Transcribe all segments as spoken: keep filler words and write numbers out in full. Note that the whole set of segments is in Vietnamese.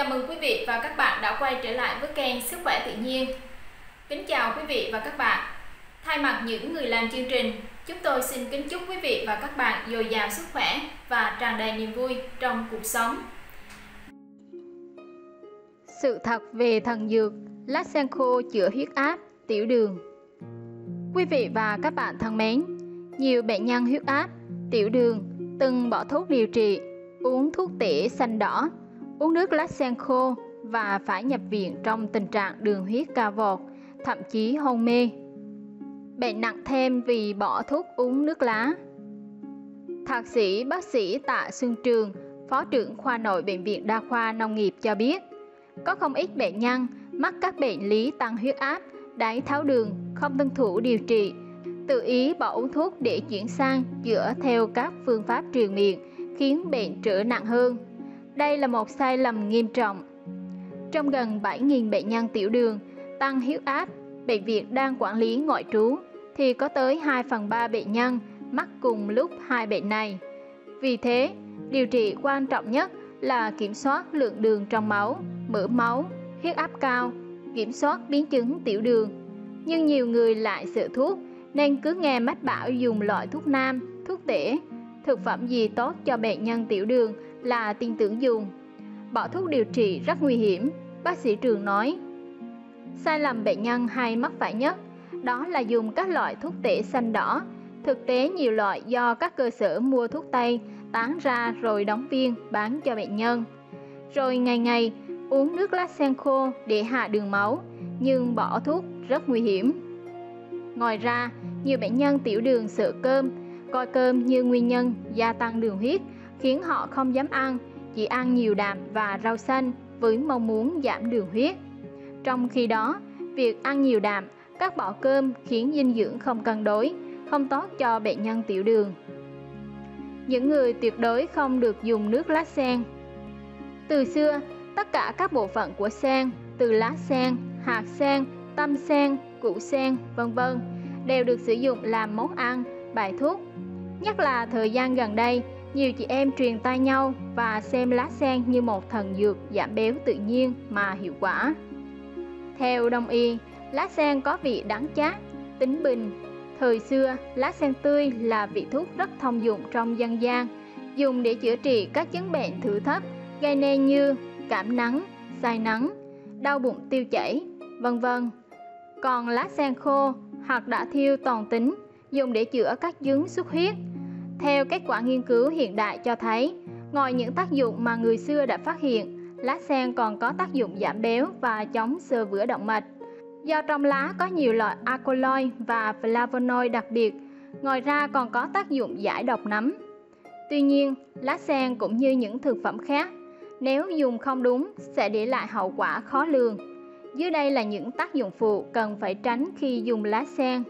Chào mừng quý vị và các bạn đã quay trở lại với kênh Sức khỏe tự nhiên. Kính chào quý vị và các bạn. Thay mặt những người làm chương trình, chúng tôi xin kính chúc quý vị và các bạn dồi dào sức khỏe và tràn đầy niềm vui trong cuộc sống. Sự thật về thần dược lá sen khô chữa huyết áp, tiểu đường. Quý vị và các bạn thân mến, nhiều bệnh nhân huyết áp, tiểu đường từng bỏ thuốc điều trị, uống thuốc tỉa xanh đỏ, uống nước lá sen khô và phải nhập viện trong tình trạng đường huyết cao vọt, thậm chí hôn mê. Bệnh nặng thêm vì bỏ thuốc uống nước lá. Thạc sĩ bác sĩ Tạ Xuân Trường, Phó trưởng khoa nội Bệnh viện Đa khoa Nông nghiệp cho biết, có không ít bệnh nhân mắc các bệnh lý tăng huyết áp, đái tháo đường, không tuân thủ điều trị, tự ý bỏ uống thuốc để chuyển sang chữa theo các phương pháp truyền miệng, khiến bệnh trở nặng hơn. Đây là một sai lầm nghiêm trọng. Trong gần bảy nghìn bệnh nhân tiểu đường, tăng huyết áp, bệnh viện đang quản lý ngoại trú, thì có tới hai phần ba bệnh nhân mắc cùng lúc hai bệnh này. Vì thế, điều trị quan trọng nhất là kiểm soát lượng đường trong máu, mỡ máu, huyết áp cao, kiểm soát biến chứng tiểu đường. Nhưng nhiều người lại sợ thuốc nên cứ nghe mách bảo dùng loại thuốc nam, thuốc tỉa, thực phẩm gì tốt cho bệnh nhân tiểu đường là tin tưởng dùng. Bỏ thuốc điều trị rất nguy hiểm, bác sĩ Trường nói. Sai lầm bệnh nhân hay mắc phải nhất đó là dùng các loại thuốc tỉa xanh đỏ. Thực tế nhiều loại do các cơ sở mua thuốc tây tán ra rồi đóng viên bán cho bệnh nhân. Rồi ngày ngày uống nước lá sen khô để hạ đường máu, nhưng bỏ thuốc rất nguy hiểm. Ngoài ra, nhiều bệnh nhân tiểu đường sợ cơm, coi cơm như nguyên nhân gia tăng đường huyết, khiến họ không dám ăn, chỉ ăn nhiều đạm và rau xanh với mong muốn giảm đường huyết. Trong khi đó, việc ăn nhiều đạm, cắt bỏ cơm khiến dinh dưỡng không cân đối, không tốt cho bệnh nhân tiểu đường. Những người tuyệt đối không được dùng nước lá sen. Từ xưa, tất cả các bộ phận của sen, từ lá sen, hạt sen, tâm sen, củ sen, vân vân đều được sử dụng làm món ăn, bài thuốc. Nhất là thời gian gần đây, nhiều chị em truyền tai nhau và xem lá sen như một thần dược giảm béo tự nhiên mà hiệu quả. Theo Đông y, lá sen có vị đắng chát, tính bình. Thời xưa, lá sen tươi là vị thuốc rất thông dụng trong dân gian, dùng để chữa trị các chứng bệnh thử thấp gây nên như cảm nắng, say nắng, đau bụng tiêu chảy, vân vân. Còn lá sen khô hoặc đã thiêu toàn tính, dùng để chữa các chứng xuất huyết. Theo kết quả nghiên cứu hiện đại cho thấy, ngoài những tác dụng mà người xưa đã phát hiện, lá sen còn có tác dụng giảm béo và chống xơ vữa động mạch. Do trong lá có nhiều loại alkaloid và flavonoid đặc biệt, ngoài ra còn có tác dụng giải độc nấm. Tuy nhiên, lá sen cũng như những thực phẩm khác, nếu dùng không đúng sẽ để lại hậu quả khó lường. Dưới đây là những tác dụng phụ cần phải tránh khi dùng lá sen.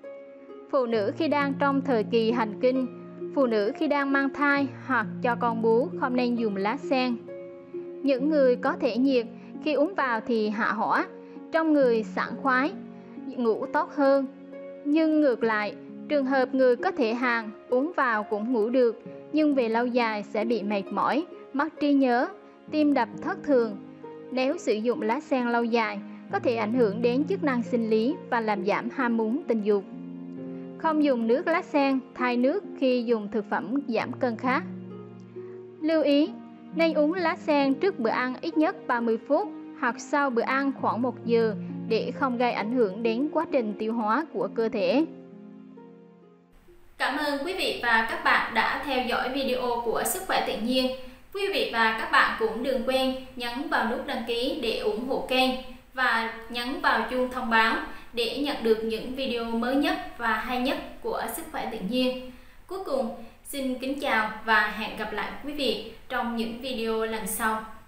Phụ nữ khi đang trong thời kỳ hành kinh, phụ nữ khi đang mang thai hoặc cho con bú không nên dùng lá sen. Những người có thể nhiệt khi uống vào thì hạ hỏa, trong người sảng khoái, ngủ tốt hơn. Nhưng ngược lại, trường hợp người có thể hàn uống vào cũng ngủ được, nhưng về lâu dài sẽ bị mệt mỏi, mất trí nhớ, tim đập thất thường. Nếu sử dụng lá sen lâu dài, có thể ảnh hưởng đến chức năng sinh lý và làm giảm ham muốn tình dục. Không dùng nước lá sen thay nước khi dùng thực phẩm giảm cân khác. Lưu ý, nên uống lá sen trước bữa ăn ít nhất ba mươi phút hoặc sau bữa ăn khoảng một giờ để không gây ảnh hưởng đến quá trình tiêu hóa của cơ thể. Cảm ơn quý vị và các bạn đã theo dõi video của Sức khỏe tự nhiên. Quý vị và các bạn cũng đừng quên nhấn vào nút đăng ký để ủng hộ kênh và nhấn vào chuông thông báo để nhận được những video mới nhất và hay nhất của Sức khỏe tự nhiên. Cuối cùng, xin kính chào và hẹn gặp lại quý vị trong những video lần sau.